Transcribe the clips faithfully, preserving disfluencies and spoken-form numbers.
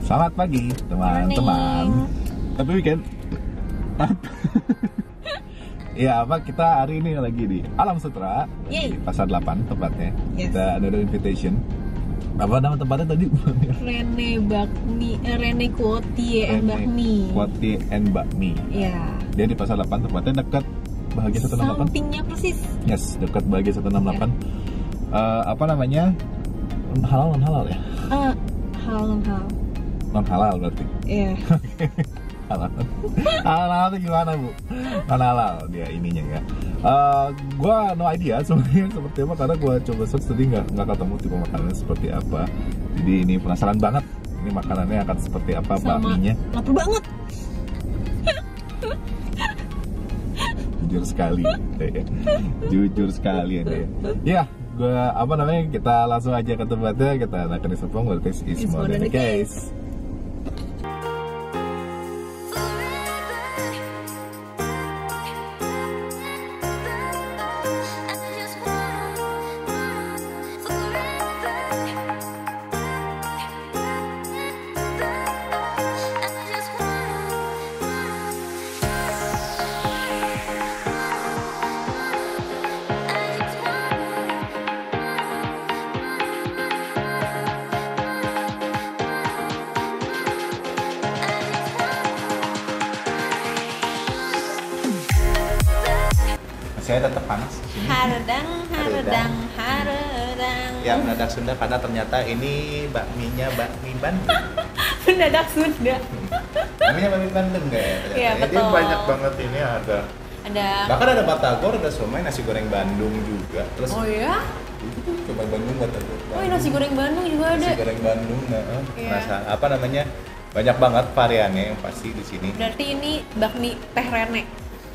Selamat pagi teman-teman. Tapi weekend. Ya apa kita hari ini lagi di Alam Sutra di Pasar delapan tepatnya. Yes. Kita ada invitation. Apa nama tempatnya tadi? Rene Bakmi, eh, Rene Kuotie and Bakmi. Kuotie and Bakmi. Ya. Dia di Pasar delapan tepatnya dekat Bahagia seratus enam puluh delapan. Sampingnya persis. Yes, dekat Bahagia seratus enam puluh delapan. Ya. Uh, apa namanya? Halal non halal ya? Uh, halal non halal. Non halal berarti. Iya. Halal. Halal itu gimana bu? Non halal dia ininya ya. Uh, gua no idea sebenarnya seperti apa karena gua coba search tadi nggak nggak ketemu tipe makanannya seperti apa. Jadi ini penasaran banget. Ini makanannya akan seperti apa, bakminya. Lapar banget. Jujur sekali, ya. Jujur sekali ya. Ya, gua apa namanya kita langsung aja ke tempatnya kita akan disepong berarti is more than a case. Saya tetap panas di sini. Haredang, haredang, haredang. Ya mendadak Sunda karena ternyata ini bakminya bakmi Bandung. Mendadak Sunda. Namanya bakmi Bandung nggak ya? Iya betul. Dia banyak banget ini ada. Ada. Bahkan ada batagor, ada somai, nasi goreng Bandung juga. Terus. Oh ya? Itu coba Bandung batagor. Oh nasi goreng Bandung juga ada. Nasi goreng Bandung, nah, yeah. Rasa apa namanya? Banyak banget variannya yang pasti di sini. Berarti ini bakmi Teh Rene.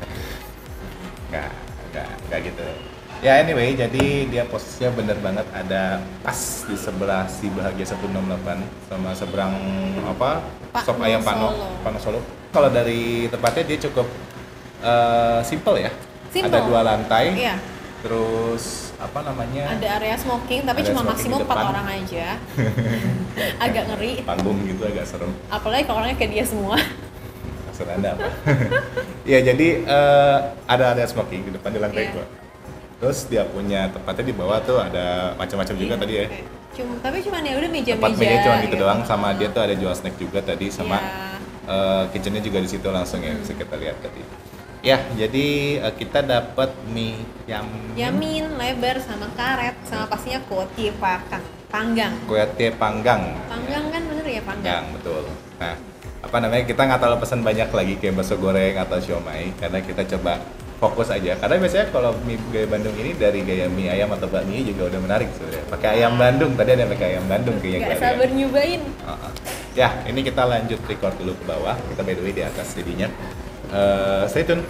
Nggak. Nggak, nggak gitu. Ya anyway, jadi dia posisinya bener banget ada pas di sebelah si Bahagia seratus enam puluh delapan sama seberang apa? Pak Sop ayam Pano, Pano Solo. Kalau dari tempatnya dia cukup uh, simple ya. Simple. Ada dua lantai. Iya. Terus apa namanya? Ada area smoking tapi cuma maksimum empat orang aja. Agak ngeri. Panggung gitu agak serem. Apalagi kalau orangnya kayak dia semua. Maksud Anda apa? Ya jadi uh, ada area smoking di depan di lantai yeah. dua. Terus dia punya tempatnya di bawah tuh ada macam-macam juga yeah. tadi ya. Cuma tapi cuma ya udah meja-meja. Tempat meja cuma gitu ya. doang sama dia tuh ada jual snack juga tadi sama yeah. uh, kitchennya juga di situ langsung ya hmm. bisa kita lihat tadi. Ya jadi uh, kita dapat mie yamin. Yamin lebar sama karet sama pastinya kuotie panggang. Kuotie panggang. Panggang kan bener ya panggang. Panggang betul. Nah apa namanya kita nggak terlalu pesan banyak lagi kayak bakso goreng atau siomay karena kita coba fokus aja karena biasanya kalau mie gaya Bandung ini dari gaya mie ayam atau bakmi juga udah menarik sebenarnya pakai ayam Bandung tadi ada pakai ayam Bandung kayaknya nggak sabar nyobain. Uh-uh. Ya ini kita lanjut record dulu ke bawah kita by the way di atas jadinya uh, stay tune.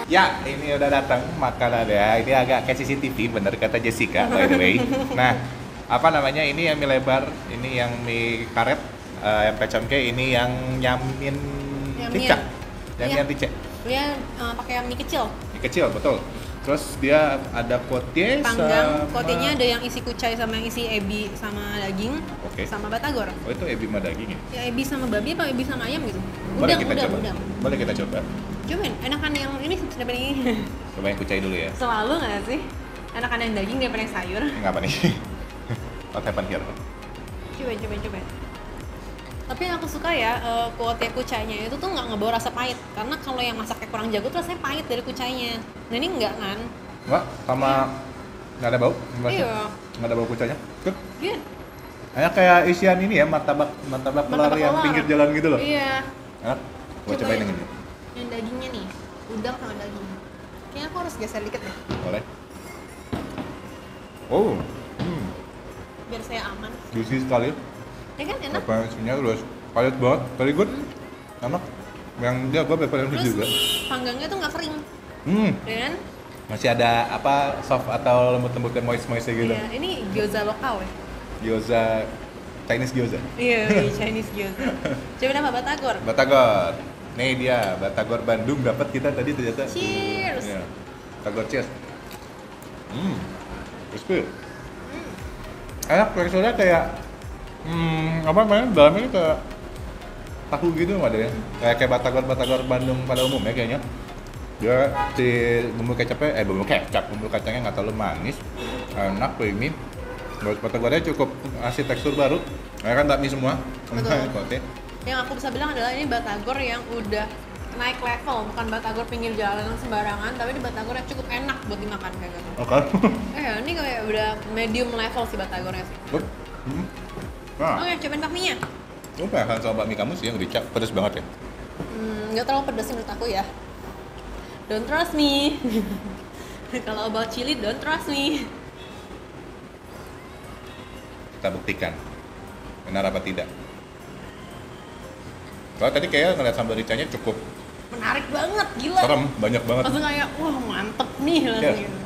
Ya, ini udah datang makanannya. Ini agak kayak C C T V, bener kata Jessica, by the way. Nah, apa namanya? Ini yang mie lebar, ini yang mie karet, uh, yang pecel ke, ini yang nyamin tica, nyamin tica. Dia uh, pakai mie kecil. Mie kecil, betul. Terus dia ada kotie panggang, sama... kotinya ada yang isi kucai sama yang isi ebi sama daging, okay. sama batagor. Oh itu ebi sama daging ya? Ya ebi sama babi apa ebi sama ayam gitu? Boleh udang, kita udang, coba. udang. Boleh kita coba. Cobain, enakan yang ini daripada ini. Coba yang kucai dulu ya. Selalu nggak sih? Enakan yang daging daripada yang sayur. Nggak apa nih? What happened here? Cobain, cobain, cobain. Tapi yang aku suka ya, uh, kuotie kucainya itu tuh nggak ngebawa rasa pahit. Karena kalau yang masaknya kurang jago tuh rasanya pahit dari kucainya. Nah ini enggak kan? Enggak, sama nggak ada bau? Iya. Nggak ada bau kucainya? Good. Iya. Kayak kayak isian ini ya, martabak martabak telur yang pinggir jalan gitu loh. Iya. Enak. Gua cobain yang ini. Yang dagingnya nih, udang sama daging. Kayaknya aku harus geser dikit deh. Boleh. Oh. Hmm. Biar saya aman. Juicy sekali. Ya kan enak. Apa isinya terus padat banget, very good. Enak. Yang dia gua prefer Terus juga. panggangnya tuh nggak kering. Hmm. Dan Masih ada apa soft atau lembut-lembut dan moist-moist gitu. iya, ini gyoza lokal ya. Gyoza Chinese gyoza. Iya, Chinese gyoza. Coba nama batagor. Batagor. Nih dia, Batagor Bandung dapat kita tadi ternyata. Cheers. Ya. Batagor cheers. Hmm. Crispy. Hmm. Enak teksturnya kayak hmm, apa namanya? Dalamnya kayak tahu gitu nggak ada ya? Kayak kayak Batagor Batagor Bandung pada umumnya kayaknya. Dia si bumbu kecapnya, eh bumbu kecap, bumbu kacangnya nggak terlalu manis, enak, creamy. Terus batagornya cukup ngasih tekstur baru, kayak kan bakmi semua. Betul. Yang aku bisa bilang adalah ini batagor yang udah naik level, bukan batagor pinggir jalan sembarangan, tapi ini batagor yang cukup enak buat dimakan kayak gitu. Oke. Okay. Eh, ini kayak udah medium level sih batagornya sih. Good. Hmm. Nah, Oke, cobain bakminya. lu pengen sama bakmi kamu sih yang dicap pedas banget ya? Hmm, nggak terlalu pedas sih menurut aku ya. Don't trust me. Kalau about chili, don't trust me. Kita buktikan benar apa tidak. Kalau tadi kayak ngeliat sambal ricanya cukup Menarik banget, gila. serem, banyak banget. Langsung kayak, wah mantep nih langsung Yeah. gitu.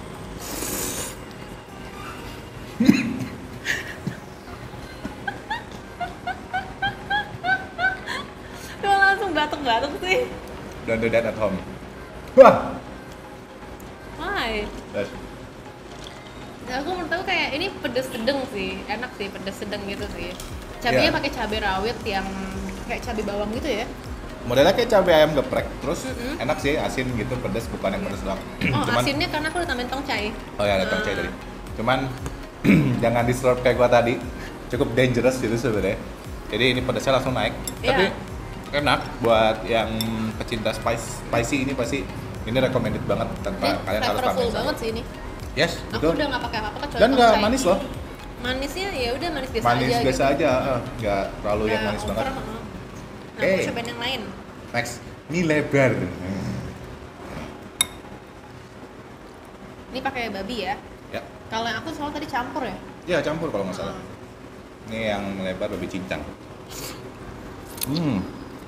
Cuma langsung batuk-batuk sih. Don't do that at home. Wah. Why? Yes. Nah, aku menurut aku kayak ini pedes sedang sih, enak sih pedes sedang gitu sih. Cabenya Yeah. pakai cabai rawit yang kayak cabai bawang gitu ya. Modelnya kayak cabai ayam geprek, terus Mm-hmm. enak sih, asin gitu, pedas, bukan yang pedas doang. Oh, Cuman, asinnya karena aku udah tambahin tongcai. oh ya ada Ah. tongcai tadi. Cuman jangan di slurp kayak gua tadi, cukup dangerous gitu sebenarnya. Jadi ini pedasnya langsung naik, Iya. tapi enak buat yang pecinta spice, spicy ini pasti ini recommended banget tanpa Ini kalian harus flavorful pakai. banget sih ini. Yes, Aku betul. udah nggak pakai apa-apa kecuali Dan nggak tongcai. manis loh, Manisnya ya udah manis biasa manis aja. biasa gitu. aja, eh, nggak terlalu yang Nggak manis over, banget. heeh. Nah, Oke. aku cobain yang lain. Next, mie lebar. Ini pakai babi ya. Ya, Kalau yang aku soal tadi campur ya. ya campur kalau nggak salah. Hmm. Ini yang lebar babi cincang. Hmm.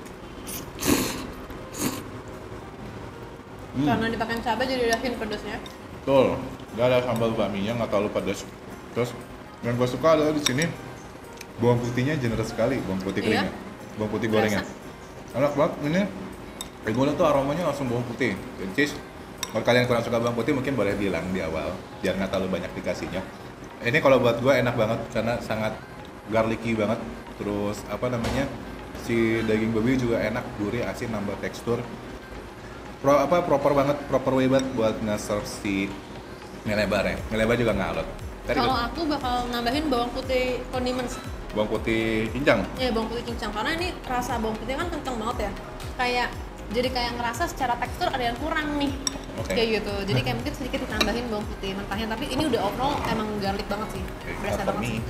Hmm. Karena dipakai cabai jadi yakin pedasnya. Betul. Gak ada sambal bakminya, nggak terlalu pedas. Terus yang gue suka adalah di sini bawang putihnya generous sekali, bawang putih Iya. keringnya, bawang putih Berasa. gorengnya. Enak banget ini. Kayak gue liat tuh aromanya langsung bawang putih. Dan cheese. Kalau kalian kurang suka bawang putih mungkin boleh bilang di awal, biar nggak terlalu banyak dikasihnya. Ini kalau buat gue enak banget karena sangat garlicky banget. Terus apa namanya, si daging babi juga enak, gurih, asin, nambah tekstur. Pro, apa proper banget, proper way banget buat nge-serve si mie lebar ya. Mie lebar juga nggak alot. Tadi Kalau kan aku bakal nambahin bawang putih condiments. bawang putih cincang. Ya bawang putih cincang karena ini rasa bawang putih kan kenceng banget ya. Kayak jadi kayak ngerasa secara tekstur ada yang kurang nih. Oke. Kayak gitu. Jadi kayak mungkin sedikit ditambahin bawang putih mentahnya, tapi ini udah overall emang garlic banget sih. Oke, Berasa cover banget. mie.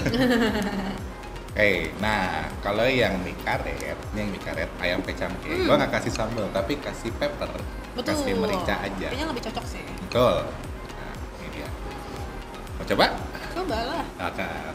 Oke, nah kalau yang mie karet, ini yang mie karet ayam pecangke, Hmm. gua nggak kasih sambal tapi kasih pepper, Betul. kasih merica aja. Kayaknya lebih cocok sih. Betul. Nah, ini dia. Mau coba? Coba lah. Akan.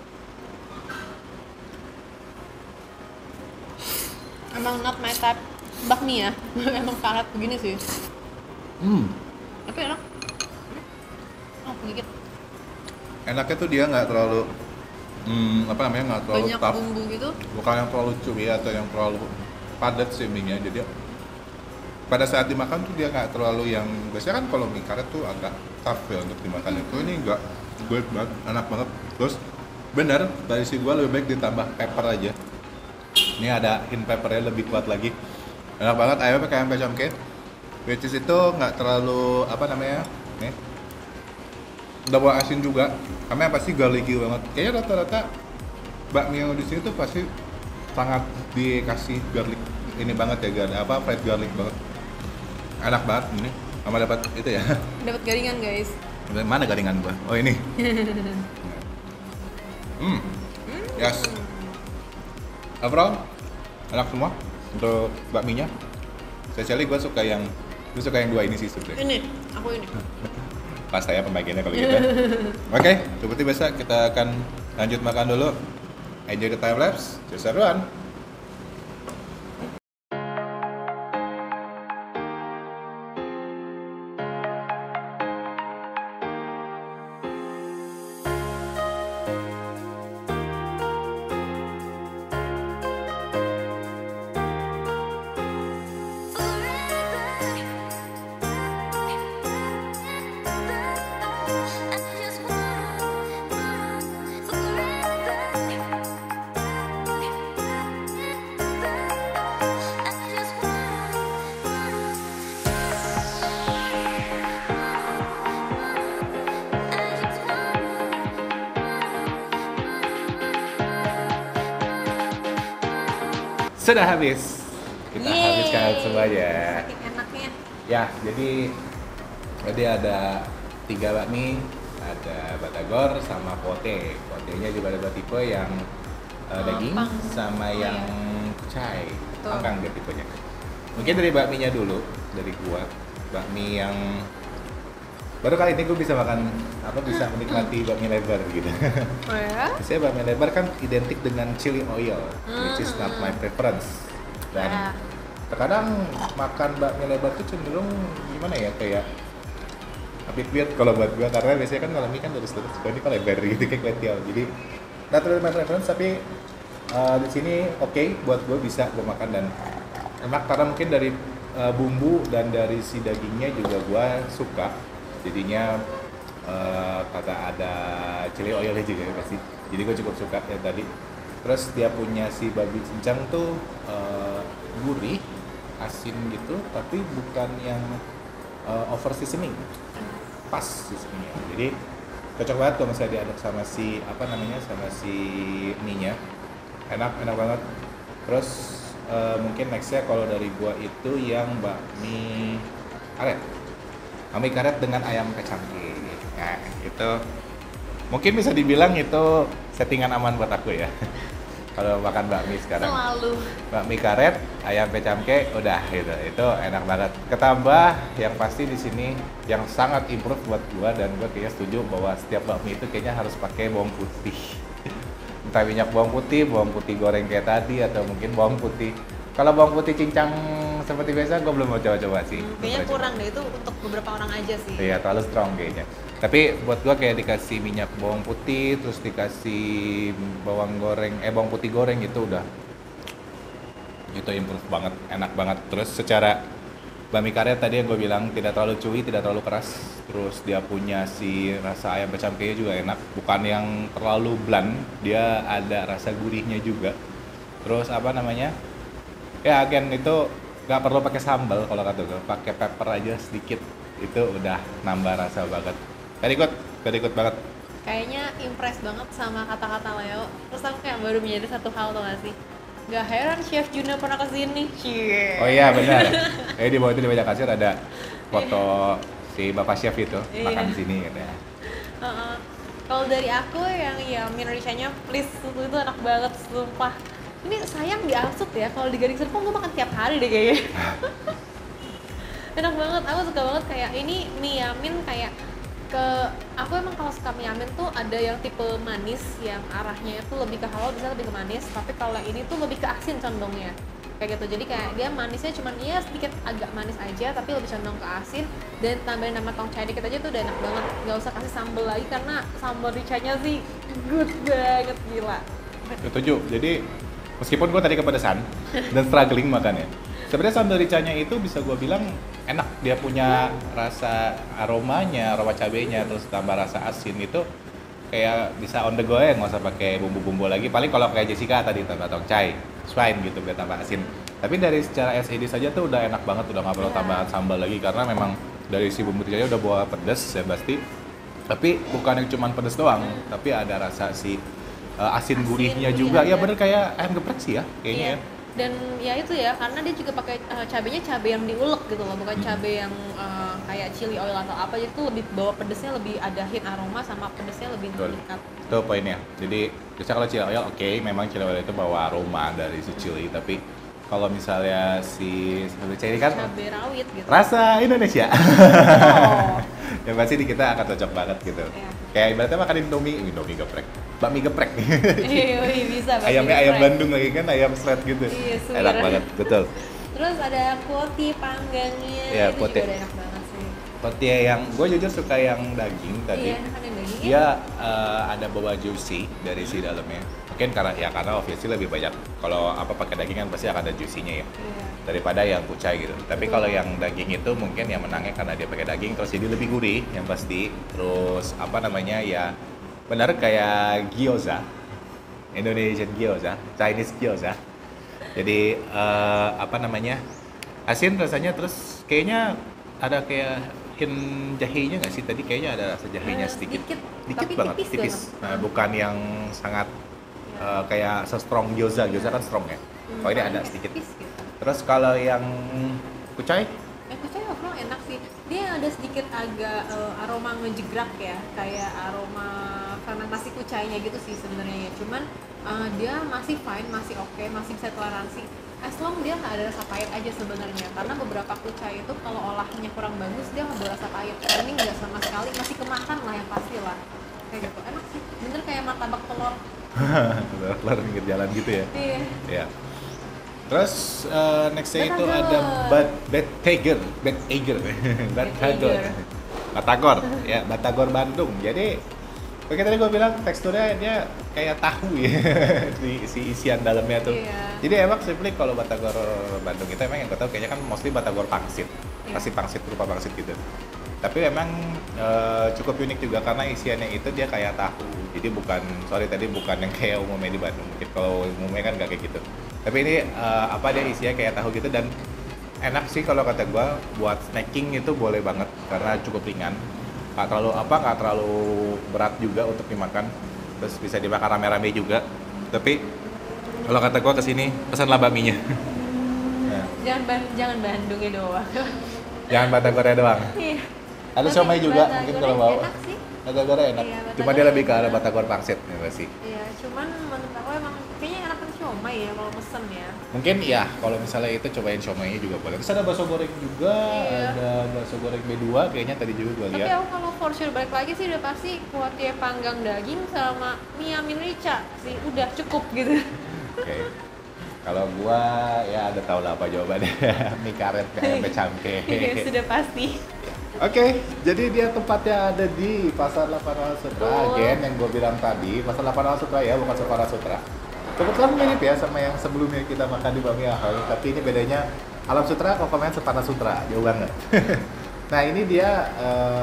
Emang not my type bakmi ya. Emang karat begini sih. Hmm. Tapi enak. Oh, gigit. Enaknya tuh dia nggak terlalu hmm, apa namanya nggak terlalu Banyak tough, bumbu gitu. bukan yang terlalu chewy atau yang terlalu padat sih mie-nya. Jadi pada saat dimakan tuh dia nggak terlalu yang biasanya kan kalau mie karet tuh agak tough ya untuk dimakan. Itu ini nggak, gue banget, enak banget. Terus bener dari si gue lebih baik ditambah pepper aja. Ini ada hint peppernya lebih kuat lagi. Enak banget, ayamnya pakai ayam pecamke. Which is itu nggak terlalu apa namanya nih, udah bawa asin juga, karena pasti garlicky banget. Kayaknya rata-rata bakmi yang di sini tuh pasti sangat dikasih garlic ini banget ya, gar apa fried garlic banget. Enak banget ini, sama dapat itu ya. Dapat garingan guys. Mana garingan gua? Oh ini. Hmm, yes. Overall enak semua untuk bakminya. Especially gua suka yang, gua suka yang dua ini sih sebenarnya. Ini, aku ini. Pas saya pembagiannya kalau gitu. Oke, okay, seperti biasa kita akan lanjut makan dulu. Enjoy the time lapse. Cheers everyone. Sudah habis. Kita Yeay. habiskan semuanya. Saking enaknya. Ya, jadi tadi ada tiga bakmi, ada batagor sama pote. Potenya juga ada dua tipe, yang uh, daging Pang. sama Oh, yang iya. kucai. Betul. Pangkang dia tipenya. Mungkin dari bakminya dulu, dari gua. Bakmi yang baru kali ini gue bisa makan apa bisa menikmati bakmi lebar gitu. Oh ya? Biasanya bakmi lebar kan identik dengan chili oil, which is not my preference. Dan Ah. terkadang makan bakmi lebar tuh cenderung gimana ya, kayak a bit weird kalau buat gua, karena biasanya kan kalau mie kan lurus-lurus, kalau ini kalau lebar gitu kayak kue tiaw. Jadi not really my preference, tapi uh, di sini oke okay, buat gua, bisa gua makan dan enak karena mungkin dari uh, bumbu dan dari si dagingnya juga gua suka. Jadinya uh, kata ada chili oilnya juga ya pasti. Jadi gue cukup suka yang tadi. Terus dia punya si babi cincang tuh uh, gurih, asin gitu, tapi bukan yang uh, over seasoning. Pas seasoningnya. Jadi cocok banget kalau misalnya diaduk sama si apa namanya sama si mie-nya. Enak, enak banget. Terus uh, mungkin nextnya kalau dari gua itu yang bakmi karet. Bakmi karet dengan ayam kecangkih. Nah, itu mungkin bisa dibilang itu settingan aman buat aku ya. Kalau makan bakmi sekarang. Selalu. Bakmi karet, ayam pecamke, udah gitu. Itu enak banget. Ketambah yang pasti di sini yang sangat improve buat gua, dan gua kayaknya setuju bahwa setiap bakmi itu kayaknya harus pakai bawang putih. Entah minyak bawang putih, bawang putih goreng kayak tadi, atau mungkin bawang putih. Kalau bawang putih cincang seperti biasa, gue belum mau coba-coba sih. Hmm, Belum kayaknya pernah kurang coba. deh, itu untuk beberapa orang aja sih. Iya, terlalu strong kayaknya. Tapi buat gua kayak dikasih minyak bawang putih, terus dikasih bawang goreng, eh bawang putih goreng, itu udah, itu improve banget, enak banget. Terus secara bakmi karet tadi yang gue bilang tidak terlalu chewy, tidak terlalu keras. Terus dia punya si rasa ayam pecamkenya juga enak, bukan yang terlalu bland, dia ada rasa gurihnya juga. Terus apa namanya? Ya again itu nggak perlu pakai sambal kalau kata gue, pakai pepper aja sedikit itu udah nambah rasa banget. Very good, very good banget. Kayaknya impress banget sama kata-kata Leo. Terus aku kayak baru menjadi satu hal, tuh gak sih? Gak heran Chef Juna pernah kesini. Cie. Oh iya benar. Kayak di bawah itu di meja kasir ada foto si bapak chef itu Iya. makan di sini katanya. Uh-uh. Kalau dari aku yang ya Indonesia-nya please, itu, itu enak banget sumpah. Ini sayang diasut ya, kalau di Gading Serpong gue makan tiap hari deh kayaknya. Enak banget, aku suka banget kayak ini mie yamin kayak ke aku emang kalau suka mie yamin tuh ada yang tipe manis yang arahnya itu lebih ke halal, bisa lebih ke manis, tapi kalau yang ini tuh lebih ke asin condongnya. kayak gitu. Jadi kayak dia manisnya cuman iya sedikit agak manis aja, tapi lebih condong ke asin, dan tambahin nama tongcai dikit aja tuh udah enak banget. Gak usah kasih sambal lagi karena sambal ricanya sih good banget, gila. Setuju. Jadi meskipun gue tadi kepedesan dan struggling makannya, sebenarnya sambal ricanya itu bisa gue bilang enak. Dia punya rasa aromanya, aroma cabenya, terus tambah rasa asin itu kayak bisa on the go ya, nggak usah pakai bumbu-bumbu lagi. Paling kalau kayak Jessica tadi tambah tongcai, fine gitu biar tambah asin. Tapi dari secara S E D saja tuh udah enak banget, udah nggak perlu Yeah. tambahan sambal lagi karena memang dari si bumbu ricanya udah bawa pedes ya pasti. Tapi bukan yang cuma pedes doang, tapi ada rasa si uh, asin, Asin gurihnya gurih juga. Ya ada. bener kayak ayam geprek sih ya kayaknya. Iya. Ya. Dan ya itu ya, karena dia juga pakai uh, cabenya cabai yang diulek gitu loh, bukan Hmm. cabai yang uh, kayak chili oil atau apa, itu lebih bawa pedesnya, lebih ada hint aroma sama pedesnya lebih Betul. meningkat. Itu poinnya. Jadi biasanya kalau chili oil oke, memang chili oil itu bawa aroma dari si chili, tapi kalau misalnya si sambal ricanya ini kan Cabai rawit gitu. rasa Indonesia. Oh. Ya pasti di kita akan cocok banget gitu. Iya. Kayak ibaratnya makan Indomie, Indomie geprek, bakmi geprek. Iya, iya, bisa. bakmi Ayamnya ayam geprek. Bandung lagi kan, ayam slet gitu. Iya, suwir. Enak banget, betul. Terus ada kuoti panggangnya, Iya, itu kuotie. juga udah enak banget sih. Tortilla yang gue jujur suka yang daging tadi. Iya, enak kan yang daging. Dia eh, ada bawa juicy dari si dalamnya. Mungkin karena ya karena obviously lebih banyak kalau apa pakai daging kan pasti akan ada juicy-nya ya. Iya. Daripada yang kucai gitu. Tapi Betul. kalau yang daging itu mungkin yang menangnya karena dia pakai daging terus jadi lebih gurih yang pasti. Terus apa namanya ya benar kayak gyoza. Indonesian gyoza, Chinese gyoza. Jadi eh, apa namanya? Asin rasanya terus kayaknya ada kayak hint jahenya nggak sih tadi, kayaknya ada rasa jahenya Eh, sedikit. sedikit, Dikit tapi banget, tipis tipis. banget. Nah, bukan yang sangat eh, kayak se-strong gyoza. Gyoza kan strong ya. Hmm, Kalau ini ada paling sedikit. tipis gitu. Terus kalau yang kucai, Eh, kucai overall enak sih. Dia ada sedikit agak eh, aroma ngejegrak ya, kayak aroma fermentasi kucainya gitu sih sebenarnya ya. Cuman eh, dia masih fine, masih oke, masih bisa toleransi. As long dia nggak ada rasa pahit aja sebenarnya. Karena beberapa kucai itu kalau olahnya kurang bagus dia nggak berasa pahit. Kalau ini nggak sama sekali, masih kemakan lah yang pasti lah. Kayak gitu, enak sih. Bener kayak martabak telur. keluar pinggir jalan gitu ya. Iya. Ya. Terus eh, nextnya itu Batagor. ada bat Batagor, Batagor, Batagor, Batagor, ya Batagor Bandung. Jadi kayak tadi gue bilang teksturnya dia kayak tahu ya, si, si isian dalamnya tuh. Iya. Jadi emang simply kalau Batagor Bandung itu emang yang gue tahu kayaknya kan mostly Batagor pangsit, Iya. pasti pangsit berupa pangsit gitu. Tapi emang eh, cukup unik juga karena isiannya itu dia kayak tahu. Jadi bukan, sorry tadi bukan yang kayak umumnya di Bandung. Mungkin kalau umumnya kan nggak kayak gitu. Tapi ini eh, apa dia isinya kayak tahu gitu dan enak sih kalau kata gue buat snacking itu boleh banget karena cukup ringan. Nggak terlalu apa, nggak terlalu berat juga untuk dimakan. Terus bisa dimakan rame-rame juga. Tapi kalau kata gue kesini pesanlah bakminya. Nah, Jangan ban jangan Bandungnya doang. jangan Batagornya doang. Iya. Ada Tapi siomay juga mungkin kalau mau. Enak sih. Batagornya enak. Iya, Cuma Batagor dia lebih ke enak. arah Batagor pangsit ya nggak sih. Iya, cuman menurut aku emang kayaknya enakan siomay ya kalau pesen ya. Mungkin ya kalau misalnya itu cobain siomaynya juga boleh. Terus ada bakso goreng juga, Iya. ada bakso goreng B dua kayaknya tadi juga gue Tapi lihat. aku kalau for sure balik lagi sih udah pasti kuotie panggang daging sama mie amin rica sih udah cukup gitu. Oke. Kalau gua ya ada tau lah apa jawabannya. Mie karet kayak becamke. Iya, sudah pasti. Oke, jadi dia tempatnya ada di Pasar Lapangan Sutra. Betul. Again, yang gue bilang tadi, Pasar Lapangan Sutra ya, bukan Separa Sutra. Kebetulan mirip ya sama yang sebelumnya kita makan di Bami Ahoy, tapi ini bedanya Alam Sutra, Kokomen Separa Sutra, jauh banget. Nah ini dia,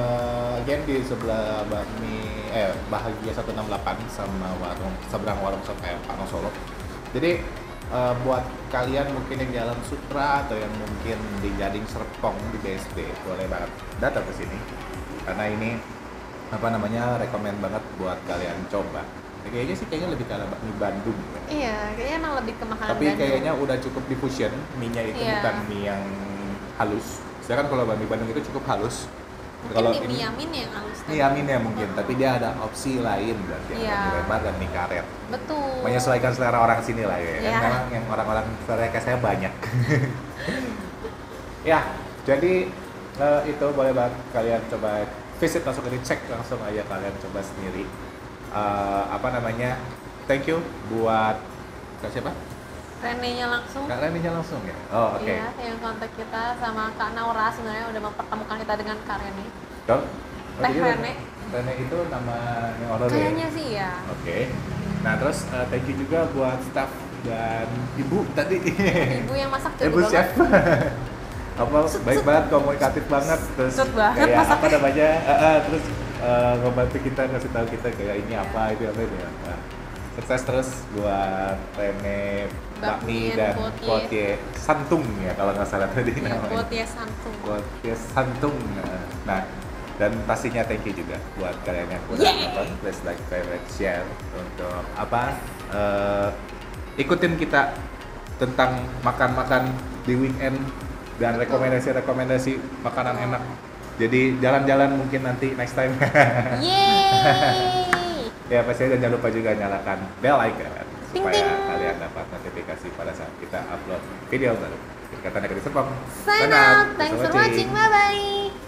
uh, again di sebelah Bami, eh Bahagia seratus enam puluh delapan sama warung, seberang warung Soto, eh, Pak Solo. Jadi uh, buat kalian mungkin yang di Alam Sutra atau yang mungkin di Gading Serpong di B S D, boleh banget datang ke sini karena ini apa namanya rekomend banget buat kalian coba. Ya, kayaknya sih kayaknya lebih ke arah bakmi Bandung. Ya. Iya, kayaknya emang lebih ke makanan Tapi Bandung. kayaknya udah cukup diffusion, mie-nya itu Iya. bukan mie yang halus. Sedangkan kalau bakmi Bandung itu cukup halus. Mungkin Kalau di ini mie amin yang halus tadi. mie amin ya mungkin, tapi dia ada opsi lain berarti ada Iya. mie lebar dan mie karet. Betul. Menyesuaikan selera orang sini lah ya. Iya. Kan memang yang orang-orang selera kayak saya banyak. Ya, jadi eh, itu boleh banget kalian coba visit langsung ke cek langsung aja kalian coba sendiri. Eh, apa namanya? Thank you buat Kak siapa? Rene-nya langsung. Kak Reninya langsung ya? Oh, oke. Iya, yang kontak kita sama Kak Naura sebenarnya udah mempertemukan kita dengan Kak Rene. Kak? Teh Rene. Rene itu nama yang owner ya? Kayaknya sih ya. Oke. Nah, terus uh, thank you juga buat staff dan ibu tadi. Ibu yang masak jago Ibu chef. banget. Apa Sut, baik sut. banget, komunikatif banget, terus Sut banget kayak masaknya. apa namanya? Uh, uh, terus uh, ngebantu kita, ngasih tahu kita kayak ini apa, itu apa ini apa. Sukses terus buat Rene, Bakmi Bakmi, dan Potier. Potier Santung ya kalau nggak salah tadi Iya, namanya. Potier Santung. Potier Santung. Nah, dan pastinya thank you juga buat kalian yang udah Yeay. nonton. Please like, favorite, share untuk apa? eh, ikutin kita tentang makan-makan di weekend dan rekomendasi-rekomendasi makanan enak. Jadi jalan-jalan mungkin nanti next time. Yeay. Ya pasti dan jangan lupa juga nyalakan bell icon Ting, supaya ting. kalian dapat notifikasi pada saat kita upload video baru. Kata negeri Serpong. Sign out. Thanks for watching. Bye bye.